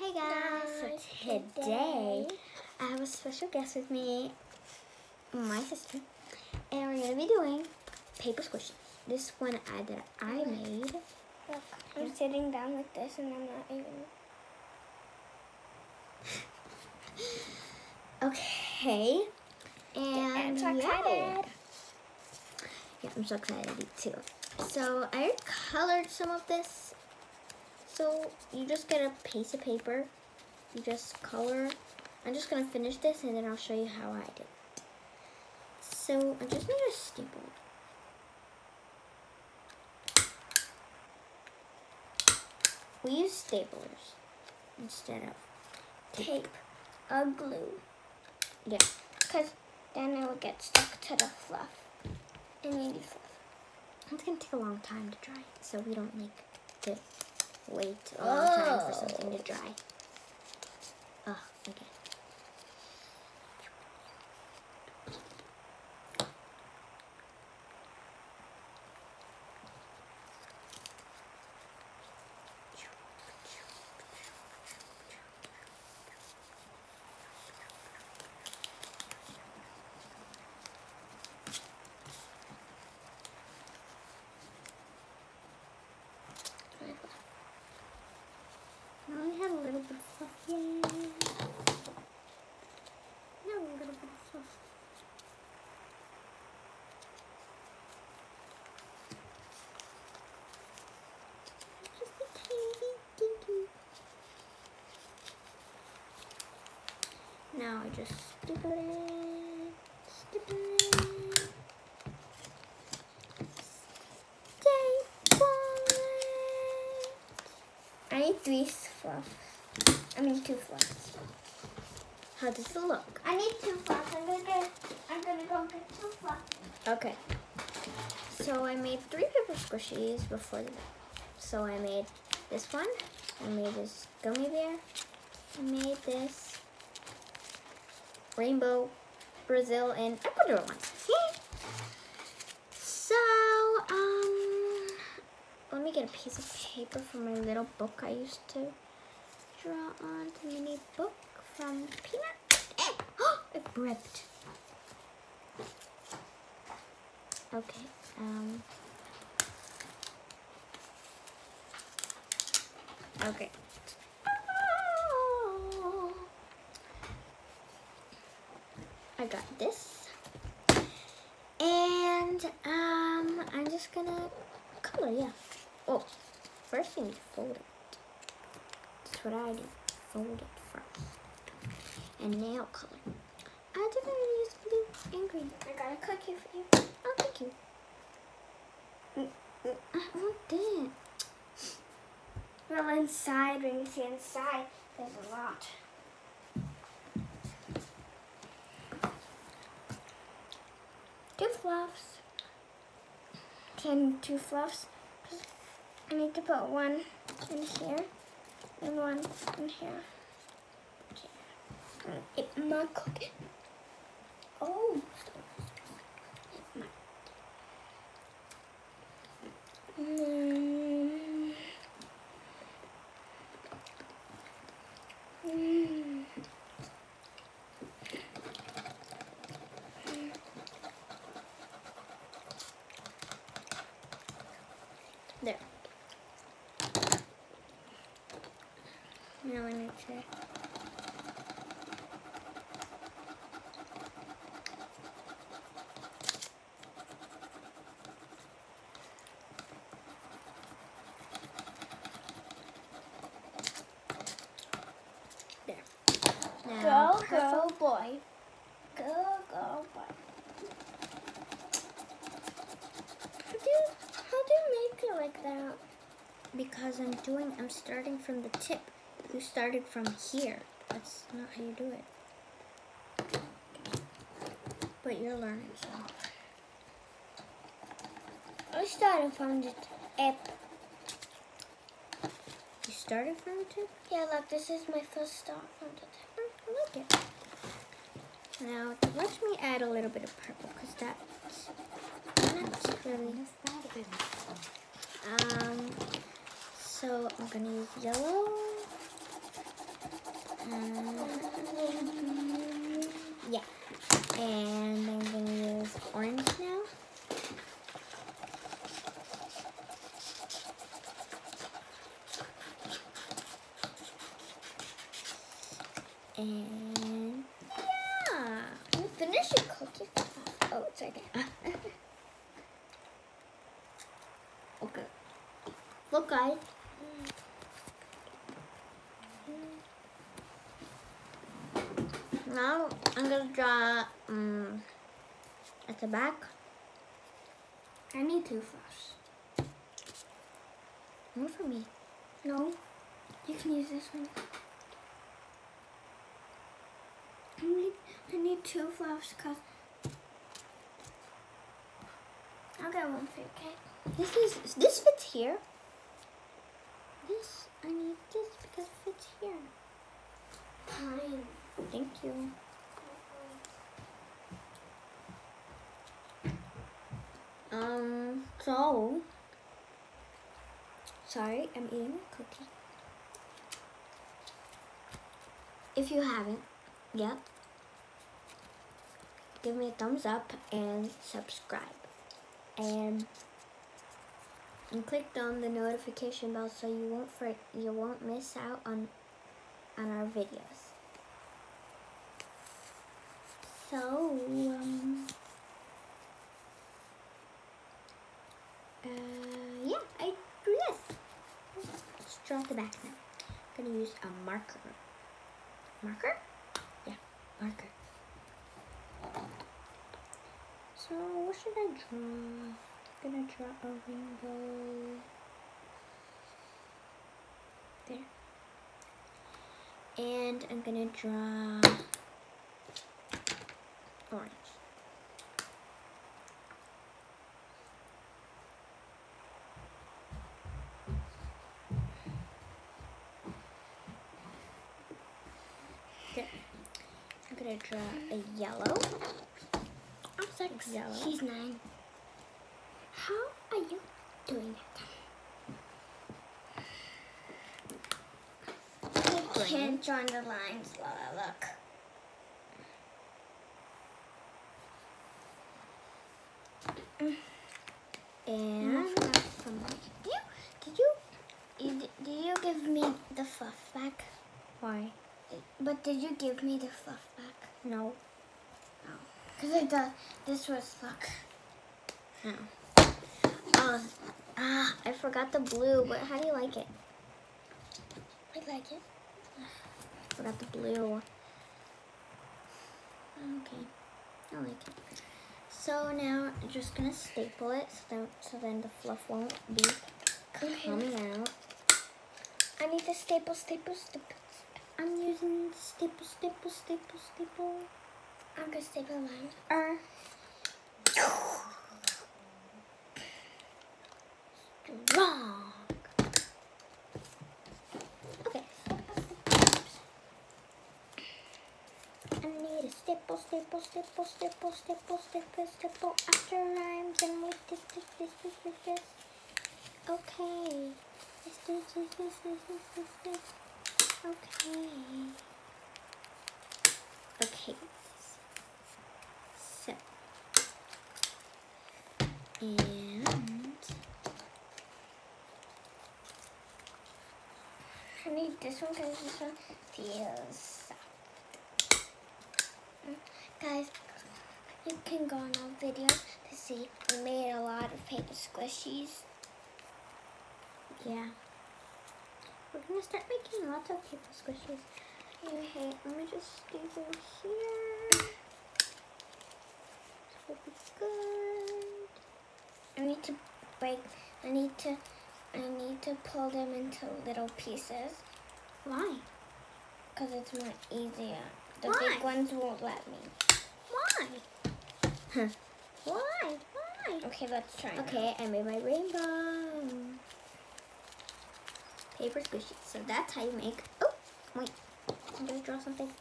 Hey guys, so today I have a special guest with me, my sister, and we're going to be doing paper squishies. This one that I made. Look, I'm sitting down like this and I'm not even... Okay, and I'm so excited. Yeah, I'm so excited too. So I already colored some of this. So you just get a piece of paper, you just color. I'm just gonna finish this and then I'll show you how I did it. So I just need a staple. We use staplers instead of tape or glue. Yeah. Because then it will get stuck to the fluff. And you need fluff. It's gonna take a long time to dry, so we don't like to wait a long time for something to dry. Oh, okay. I only had a little bit of fluff. Yay! Yeah, a little bit of fluff. Just a tiny dinky. Now I just staple it. Staple it. Staple it. I need 3 fluffs. I mean 2 fluffs. How does it look? I need 2 fluffs. I'm gonna go get 2 fluffs. Okay. So I made 3 paper squishies before the So I made this one. I made this gummy bear. I made this rainbow, Brazil, and Ecuador one. So, let me get a piece of paper from my little book I used to draw on. The mini book from Peanut. Oh, it ripped. Okay. Okay. I got this. And I'm just gonna color, yeah. Oh, first we need to fold it. That's what I do. Fold it first. And nail color. I didn't really use blue and green. I got a cookie for you. Oh, thank you. I want that. Well, inside, when you see inside, there's a lot. Two fluffs. 2 fluffs. I need to put one in here and one in here. Eat my cookie. Oh. There. Now I need to there. Now, Go, girl, boy. Go, girl, boy. How do you make it like that? Because I'm starting from the tip. You started from here. That's not how you do it. But you're learning, so. I started from the tip. You started from the tip? Yeah, look, this is my first start from the tip. I like it. Now, let me add a little bit of purple, because that's really... So I'm gonna use yellow. Yeah. And I'm gonna use orange now. And yeah. You finish your cookie? Oh, it's right there. Okay. Look, guys. Now I'm gonna draw at the back. I need 2 fluffs. More for me. No, you can use this one. I need 2 fluffs because I'll get one for you, okay? This fits here. I need this because it fits here. Fine. Thank you. So sorry, I'm eating a cookie. If you haven't yet, give me a thumbs up and subscribe. And click on the notification bell so you won't miss out on our videos. So yeah, I drew this. Let's draw the back now. I'm gonna use a marker. Marker? Yeah, marker. So what should I draw? I'm gonna draw a rainbow. There. And I'm gonna draw orange. There. I'm gonna draw a yellow. I'm 6. Yellow. She's 9. How are you doing it? I can't join the lines while I look. And Did you give me the fluff back? why? But did you give me the fluff back? No. Because I thought this was luck. No. I forgot the blue, but how do you like it? I like it. I forgot the blue. Okay, I like it. So now I'm just gonna staple it so then the fluff won't be coming out. I need to staple. I'm using staple. I'm gonna staple mine. Strong. Okay. I need a staple. After I'm done with this. Okay. This. Okay. Okay. So. And I need this one because this one feels soft. Guys, you can go on our video to see we made a lot of paper squishies. yeah. We're gonna start making lots of paper squishies. Okay, let me just staple here. This will be good. I need to pull them into little pieces Why? because it's more easier. The Why? big ones won't let me. Why? Why? Okay, let's try. Okay, I made my rainbow. Paper squishies. So that's how you make. Oh, wait. I'm gonna draw something.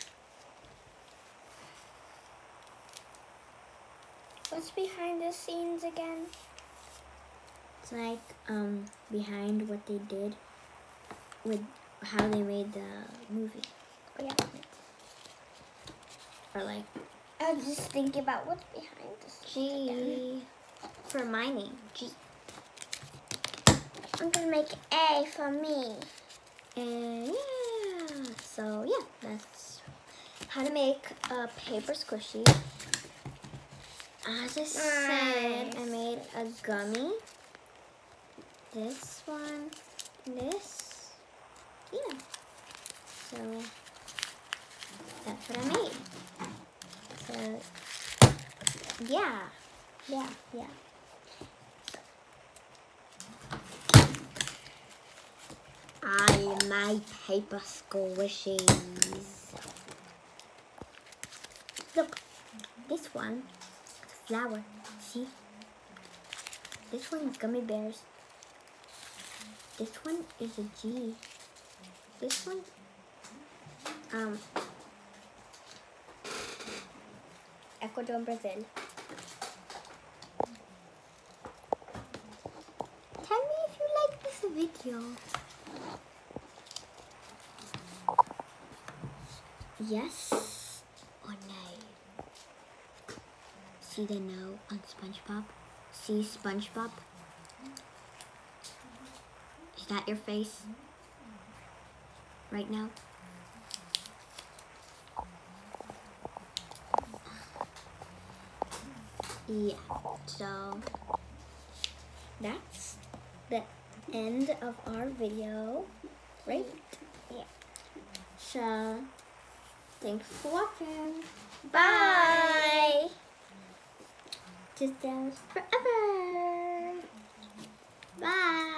What's behind the scenes again? It's like behind what they did with how they made the movie. Oh yeah. Or like I was just thinking about what's behind this. G for my name. G. I'm gonna make A for me. And yeah. So yeah, that's how to make a paper squishy. As I said, I made a gummy. This one, this, yeah. So that's what I made. So yeah. I my paper squishies. Look, this one is a flower. See? This one is gummy bears. This one is a G. This one, Ecuador, Brazil. Tell me if you like this video. Yes or no? See the no on SpongeBob? See SpongeBob? Is that your face? Right now? Yeah, so that's the end of our video, right? Yeah. So, thanks for watching. Bye. Just dance forever. Bye.